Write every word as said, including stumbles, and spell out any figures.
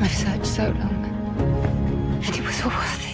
I've searched so long, and it was all worth it.